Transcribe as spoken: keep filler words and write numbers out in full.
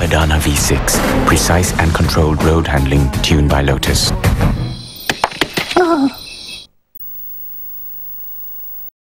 Perdana V six. Precise and controlled road handling tuned by Lotus.